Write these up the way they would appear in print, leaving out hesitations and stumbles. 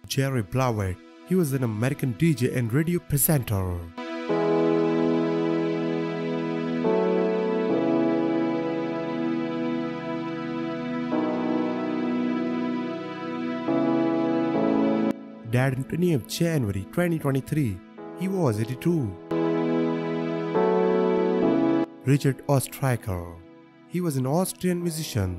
Jerry Blavat. He was an American DJ and radio presenter. Died on 20th January 2023. He was 82. Richard Oesterreicher. He was an Austrian musician.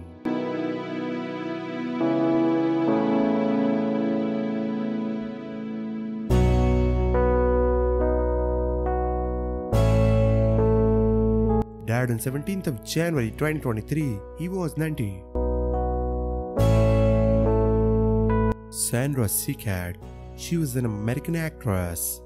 Died on 17th of January 2023. He was 90. Sandra Seacat. She was an American actress.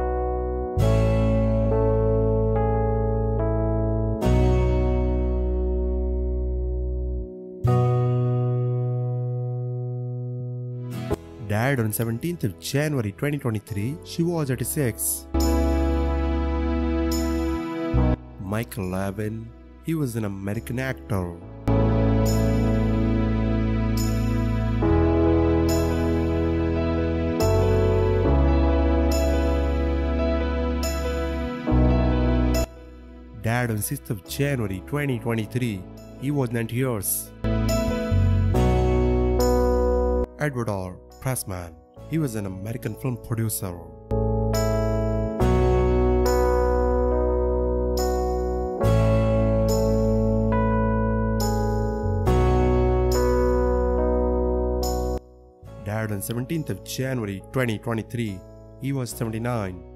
Died on 17th of January 2023. She was 86. Michael Levin. He was an American actor. Died on 6th of January 2023. He was 90 years. Edward R. Pressman. He was an American film producer. Died on 17th of January 2023. He was 79.